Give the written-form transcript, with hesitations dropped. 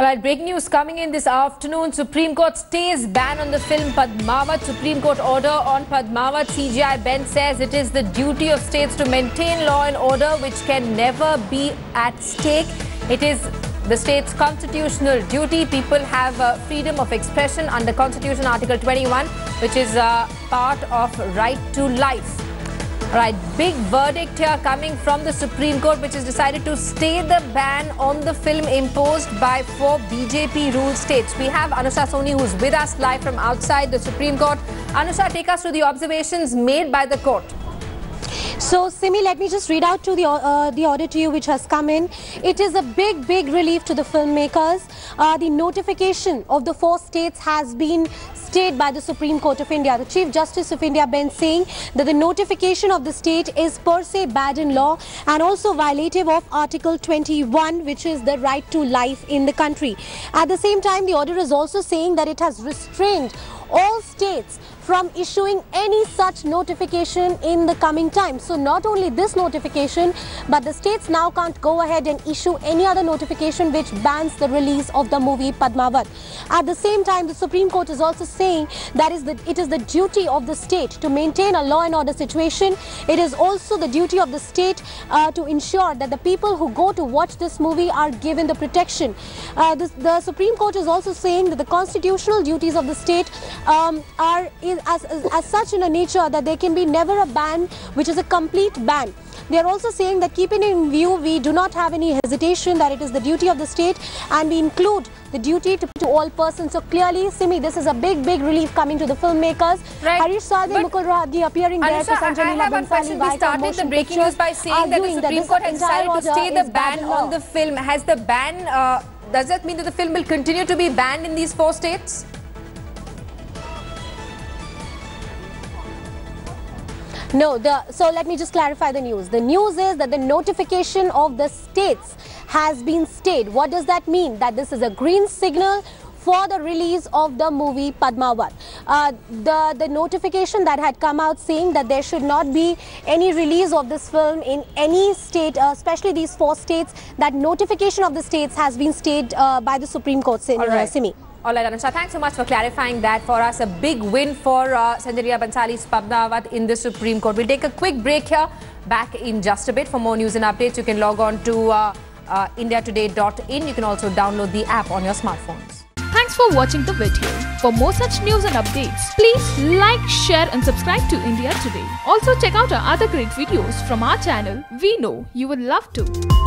Alright, breaking news coming in this afternoon. Supreme Court stays ban on the film Padmaavat. Supreme Court order on Padmaavat. CJI bench says it is the duty of states to maintain law and order, which can never be at stake. It is the state's constitutional duty. People have freedom of expression under Constitution Article 21, which is part of right to life. Right, big verdict here coming from the Supreme Court, which has decided to stay the ban on the film imposed by 4 BJP-ruled states. We have Anusha Soni, who's with us live from outside the Supreme Court. Anusha, take us through the observations made by the court. So, Simi, let me just read out to the order to you which has come in. It is a big relief to the filmmakers. The notification of the 4 states has been stayed by the Supreme Court of India. The Chief Justice of India bench saying that the notification of the state is per se bad in law and also violative of Article 21, which is the right to life in the country. At the same time, the order is also saying that it has restrained all states from issuing any such notification in the coming time. So not only this notification, but the states now can't go ahead and issue any other notification which bans the release of the movie Padmaavat. At the same time, the Supreme Court is also saying that it is the duty of the state to maintain a law and order situation. It is also the duty of the state to ensure that the people who go to watch this movie are given the protection. The Supreme Court is also saying that the constitutional duties of the state are as such in a nature that there can be never a ban which is a complete ban. They are also saying that keeping in view, we do not have any hesitation that it is the duty of the state and we include the duty to all persons. So clearly, Simi, this is a big relief coming to the filmmakers. Right. Harish Sadeh, Mukul Ragi appearing there for Sanjay, Leela, Bhansali. We started the breaking news by saying that the Supreme Court has decided to stay the ban on the film. Has the ban, does that mean that the film will continue to be banned in these 4 states? No, so let me just clarify the news. The news is that the notification of the states has been stayed. What does that mean? That this is a green signal for the release of the movie Padmaavat. The notification that had come out saying that there should not be any release of this film in any state, especially these 4 states, that notification of the states has been stayed by the Supreme Court, Simi. Alright, Anusha, thanks so much for clarifying that for us. A big win for Sanjay, Leela, Bhansali's Padmaavat in the Supreme Court. We'll take a quick break here. Back in just a bit. For more news and updates, you can log on to indiatoday.in. You can also download the app on your smartphones. Thanks for watching the video. For more such news and updates, please like, share and subscribe to India Today. Also check out our other great videos from our channel. We know you would love to.